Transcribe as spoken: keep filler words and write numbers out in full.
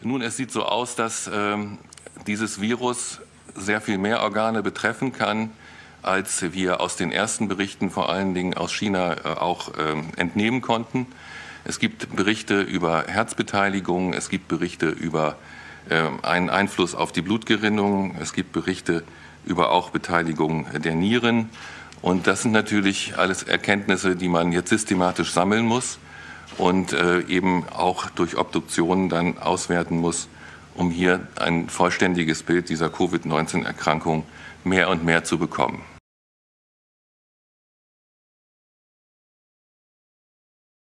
Nun, es sieht so aus, dass ähm, dieses Virus sehr viel mehr Organe betreffen kann, als wir aus den ersten Berichten, vor allen Dingen aus China, äh, auch ähm, entnehmen konnten. Es gibt Berichte über Herzbeteiligung, es gibt Berichte über äh, einen Einfluss auf die Blutgerinnung, es gibt Berichte über auch Beteiligung der Nieren. Und das sind natürlich alles Erkenntnisse, die man jetzt systematisch sammeln muss und äh, eben auch durch Obduktionen dann auswerten muss, um hier ein vollständiges Bild dieser Covid neunzehn Erkrankung mehr und mehr zu bekommen.